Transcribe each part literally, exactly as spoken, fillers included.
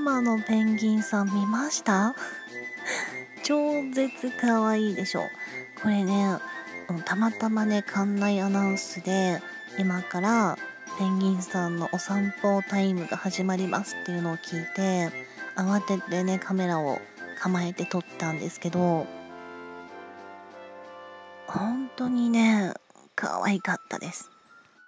今のペンギンさん見ました？超絶かわいいでしょ。これね、たまたまね、館内アナウンスで今からペンギンさんのお散歩タイムが始まりますっていうのを聞いて、慌ててねカメラを構えて撮ったんですけど、本当にね可愛かったです。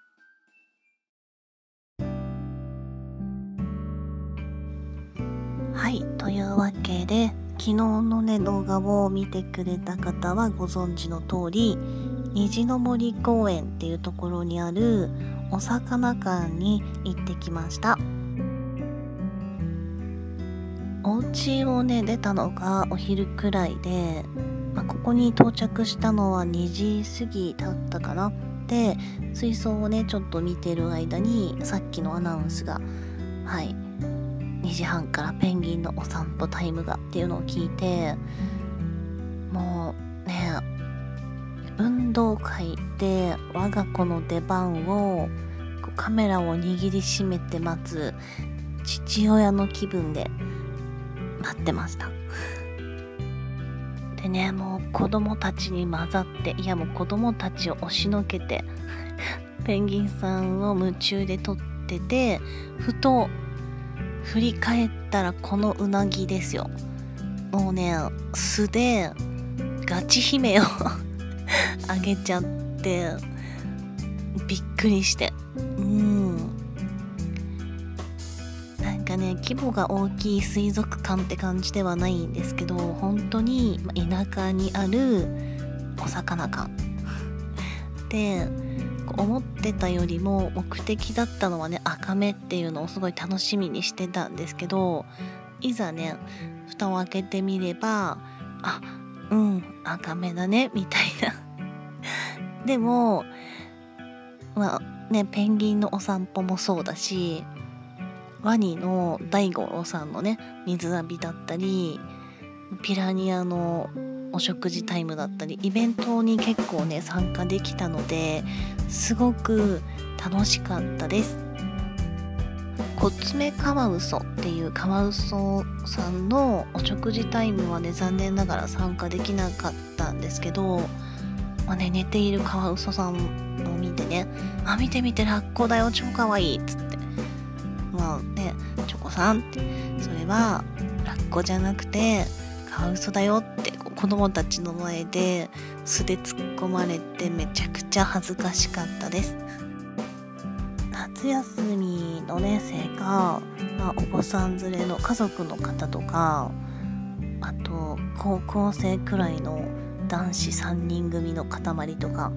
はい、というわけで昨日のね動画を見てくれた方はご存知の通り、虹の森公園っていうところにあるお魚館に行ってきました。お家をね出たのがお昼くらいで、まあ、ここに到着したのはにじ過ぎだったかな。で、水槽をねちょっと見てる間にさっきのアナウンスが、はいにじはんからペンギンのお散歩タイムがっていうのを聞いて、もうね運動会で我が子の出番をこうカメラを握りしめて待つ父親の気分で待ってました。でね、もう子供たちに混ざって、いやもう子供たちを押しのけてペンギンさんを夢中で撮ってて、ふと振り返ったらこのうなぎですよ。もうね素でガチ悲鳴をあげちゃってびっくりして、うんなんかね規模が大きい水族館って感じではないんですけど、本当に田舎にあるお魚館で、思ってたよりも目的だったのはね赤目っていうのをすごい楽しみにしてたんですけど、いざね蓋を開けてみれば、あうん赤目だねみたいなでもまあねペンギンのお散歩もそうだし、ワニの大五郎さんのね水浴びだったり、ピラニアのお食事タイムだったり、イベントに結構ね参加できたのですごく楽しかったです。コツメカワウソっていうカワウソさんのお食事タイムはね残念ながら参加できなかったんですけど、まあね、寝ているカワウソさんを見てね、あ見て見てラッコだよ超かわいいっつって、まあねチョコさんってそれはラッコじゃなくてカワウソだよってこう子供たちの前で素で突っ込まれてめちゃくちゃ恥ずかしかったです。夏休みのねせいか、まあ、お子さん連れの家族の方とか、あと高校生くらいの男子さんにん組の塊とか、うん、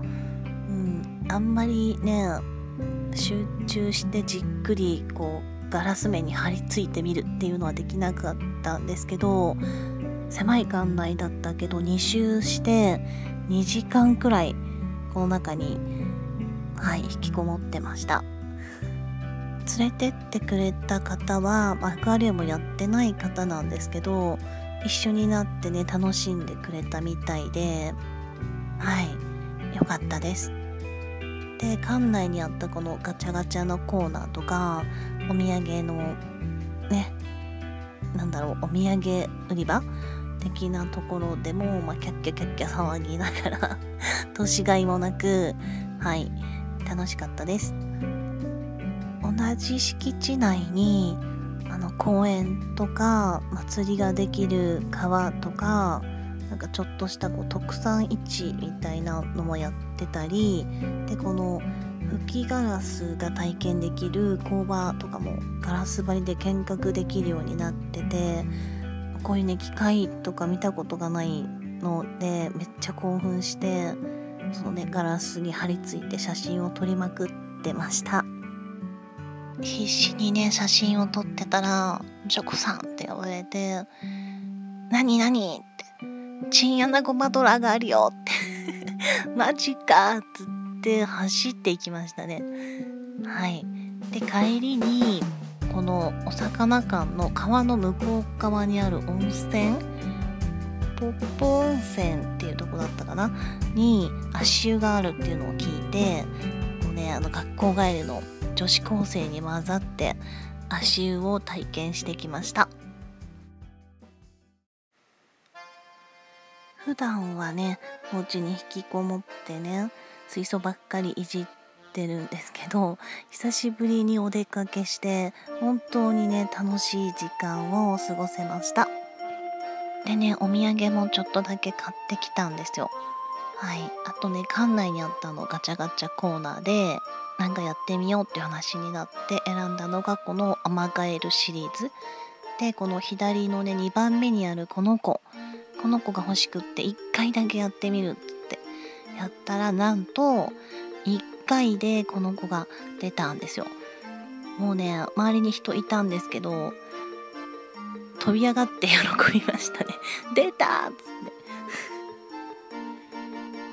あんまりね集中してじっくりこうガラス面に張り付いてみるっていうのはできなかったんですけど、狭い館内だったけどに周してにじかんくらいこの中に、はい、引きこもってました。連れてってくれた方はアクアリウムやってない方なんですけど、一緒になってね楽しんでくれたみたいで、はいよかったです。で館内にあったこのガチャガチャのコーナーとか、お土産のねなんだろうお土産売り場的なところでも、まあ、キャッキャキャッキャ騒ぎながら年がいもなく、はい楽しかったです。同じ敷地内にあの公園とか祭りができる川とか、なんかちょっとしたこう特産市みたいなのもやってたりで、この吹きガラスが体験できる工場とかもガラス張りで見学できるようになってて、こういうね機械とか見たことがないのでめっちゃ興奮して、そのねガラスに張り付いて写真を撮りまくってました。必死にね写真を撮ってたらチョコさんって呼ばれて、何何ってチンアナゴバトラーがあるよってマジかっつって走っていきましたね。はい。で帰りにこのお魚館の川の向こう側にある温泉、ポッポ温泉っていうとこだったかなに足湯があるっていうのを聞いて、もうねあの学校帰りの女子高生に混ざって足湯を体験してきました。普段はね、お家に引きこもってね、水槽ばっかりいじってるんですけど、久しぶりにお出かけして本当にね、楽しい時間を過ごせました。でね、お土産もちょっとだけ買ってきたんですよ。はい。あとね、館内にあったのガチャガチャコーナーで、なんかやってみようっていう話になって選んだのがこのアマガエルシリーズ。で、この左のね、にばんめにあるこの子。この子が欲しくっていっかいだけやってみるってやったら、なんといっかいでこの子が出たんですよ。もうね、周りに人いたんですけど、飛び上がって喜びましたね。出たーっつって。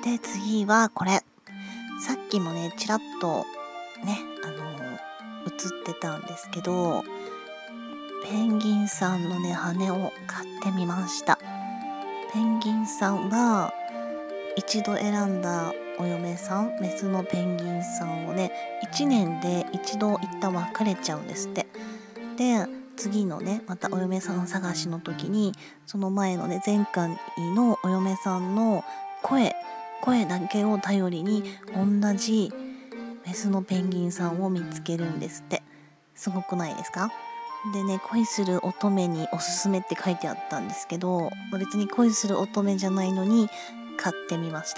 で、次はこれ。さっきもね、ちらっとね、あのー、映ってたんですけど、ペンギンさんのね、羽を買ってみました。ペンギンさんは一度選んだお嫁さん、メスのペンギンさんをね、いちねんで一度一旦別れちゃうんですって。で、次のね、またお嫁さん探しの時に、その前のね、前回のお嫁さんの声、声だけを頼りに同じメスのペンギンさんを見つけるんですって。すごくないですか？でね、恋する乙女におすすめって書いてあったんですけど、別に恋する乙女じゃないのに買ってみました。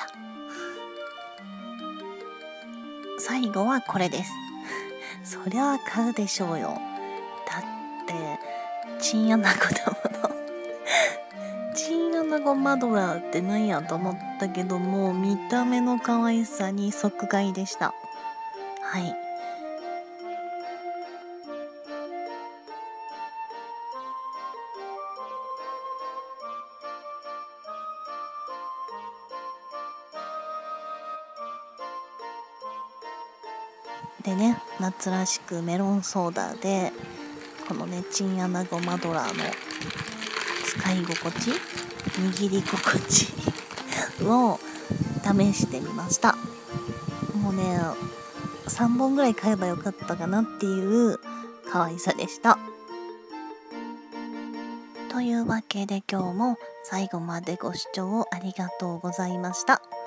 最後はこれです。そりゃ買うでしょうよ。だってチンアナゴだもの。チンアナゴマドラーって何やと思ったけども、見た目の可愛さに即買いでした。はい。でね、夏らしくメロンソーダでこのね、チンアナゴマドラーの使い心地、握り心地を試してみました。もうね、さんぼんぐらい買えばよかったかなっていう可愛さでした。というわけで今日も最後までご視聴ありがとうございました。